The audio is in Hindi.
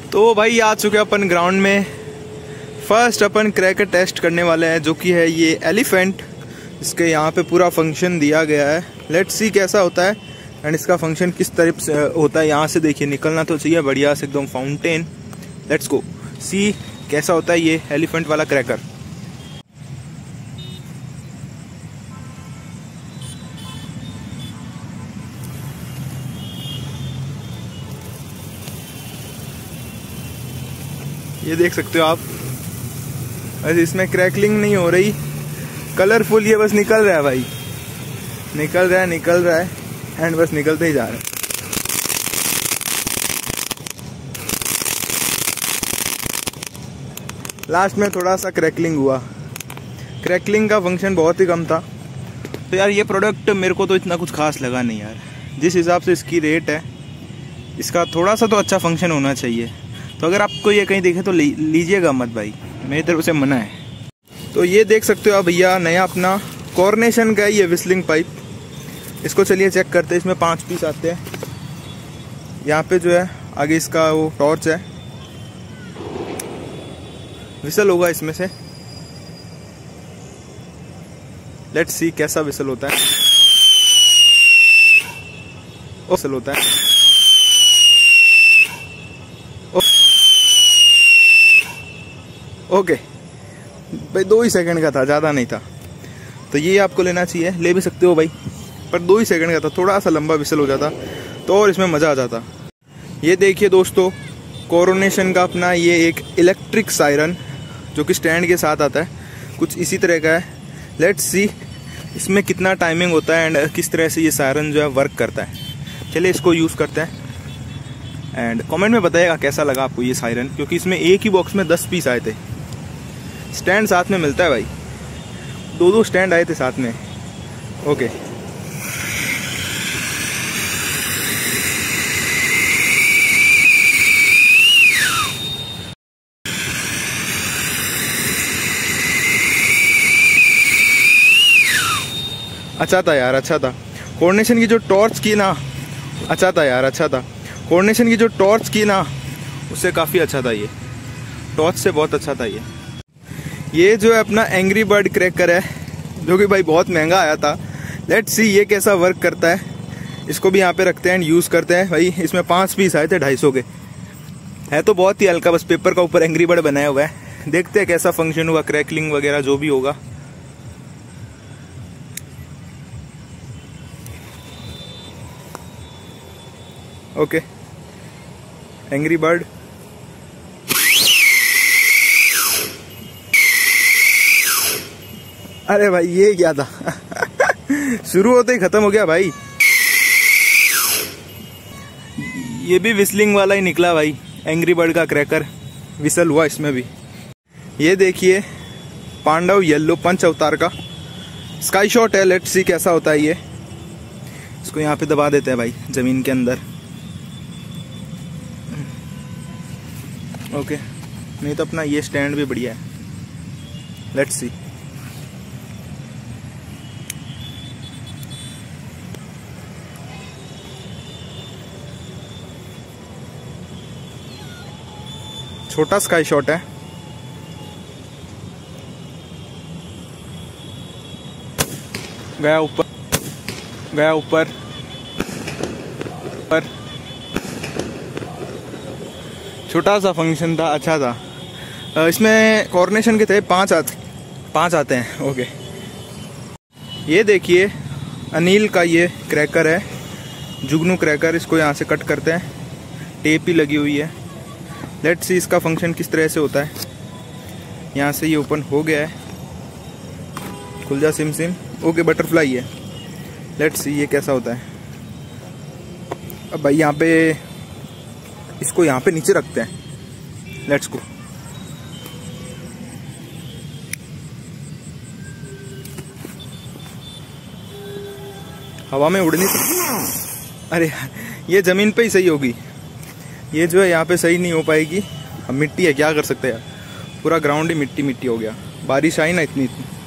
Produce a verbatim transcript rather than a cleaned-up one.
तो भाई आ चुके अपन ग्राउंड में। फर्स्ट अपन क्रैकर टेस्ट करने वाले हैं, जो कि है ये एलिफेंट। इसके यहाँ पे पूरा फंक्शन दिया गया है। लेट्स सी कैसा होता है एंड इसका फंक्शन किस तरह से होता है। यहाँ से देखिए निकलना तो चाहिए बढ़िया से एकदम फाउंटेन। लेट्स गो सी कैसा होता है ये एलिफेंट वाला क्रैकर। ये देख सकते हो आप, बस इसमें क्रैकलिंग नहीं हो रही, कलरफुल ये बस निकल रहा है भाई, निकल रहा है निकल रहा है एंड बस निकलते ही जा रहा है। लास्ट में थोड़ा सा क्रैकलिंग हुआ, क्रैकलिंग का फंक्शन बहुत ही कम था। तो यार ये प्रोडक्ट मेरे को तो इतना कुछ खास लगा नहीं यार। जिस हिसाब से इसकी रेट है, इसका थोड़ा सा तो अच्छा फंक्शन होना चाहिए। तो अगर आपको ये कहीं देखे तो लीजिएगा मत भाई, मेरी तरफ से मना है। तो ये देख सकते हो आप भैया, नया अपना कॉर्नेशन का ये विस्लिंग पाइप। इसको चलिए चेक करते हैं। इसमें पांच पीस आते हैं। यहाँ पे जो है आगे इसका वो टॉर्च है, विसल होगा इसमें से। लेट्स सी कैसा विसल होता है। विसल होता है ओके भाई, दो ही सेकंड का था, ज़्यादा नहीं था। तो ये आपको लेना चाहिए, ले भी सकते हो भाई, पर दो ही सेकंड का था। थोड़ा सा लंबा विसल हो जाता तो और इसमें मज़ा आ जाता। ये देखिए दोस्तों, कोरोनेशन का अपना ये एक इलेक्ट्रिक सायरन, जो कि स्टैंड के साथ आता है, कुछ इसी तरह का है। लेट्स सी इसमें कितना टाइमिंग होता है एंड किस तरह से ये सायरन जो है वर्क करता है। चलिए इसको यूज़ करते हैं एंड कमेंट में बताइएगा कैसा लगा आपको ये सायरन, क्योंकि इसमें एक ही बॉक्स में दस पीस आए थे। स्टैंड साथ में मिलता है भाई, दो दो स्टैंड आए थे साथ में। ओके अच्छा था यार, अच्छा था। कोऑर्डिनेशन की जो टॉर्च की ना, अच्छा था यार, अच्छा था। कोऑर्डिनेशन की जो टॉर्च की ना, उससे काफ़ी अच्छा था। ये टॉर्च से बहुत अच्छा था। ये ये जो है अपना एंग्री बर्ड क्रैकर है, जो कि भाई बहुत महंगा आया था। लेट्स सी ये कैसा वर्क करता है। इसको भी यहाँ पे रखते हैं एंड यूज़ करते हैं भाई। इसमें पाँच पीस आए थे ढाई सौ के। है तो बहुत ही हल्का, बस पेपर का ऊपर एंग्री बर्ड बनाया हुआ है। देखते हैं कैसा फंक्शन हुआ, क्रैकलिंग वगैरह जो भी होगा। ओके एंग्री बर्ड, अरे भाई ये क्या था शुरू होते ही खत्म हो गया भाई। ये भी विस्लिंग वाला ही निकला भाई, एंग्री बर्ड का क्रैकर विसल हुआ इसमें भी। ये देखिए पांडव येलो पंच अवतार का स्काई शॉट है। लेट्स सी कैसा होता है ये। इसको यहाँ पे दबा देते हैं भाई जमीन के अंदर। ओके नहीं तो अपना ये स्टैंड भी बढ़िया है। लेट्स सी छोटा स्काई शॉट है। गया ऊपर, गया ऊपर पर छोटा सा फंक्शन था, अच्छा था। इसमें कोऑर्डिनेशन के थे पांच आते पांच आते हैं। ओके ये देखिए अनिल का ये क्रैकर है, जुगनू क्रैकर। इसको यहाँ से कट करते हैं, टेप ही लगी हुई है। लेट्स सी इसका फंक्शन किस तरह से होता है। यहाँ से ये ओपन हो गया है, खुल जा सिम सिम। ओके बटरफ्लाई है। लेट्स सी ये कैसा होता है। अब भाई यहाँ पे इसको यहाँ पे नीचे रखते हैं। Let's go. हवा में उड़नी तो, अरे ये जमीन पे ही सही होगी, ये जो है यहाँ पे सही नहीं हो पाएगी। अब मिट्टी है, क्या कर सकते हैं यार, पूरा ग्राउंड ही मिट्टी मिट्टी हो गया। बारिश आई ना इतनी इतनी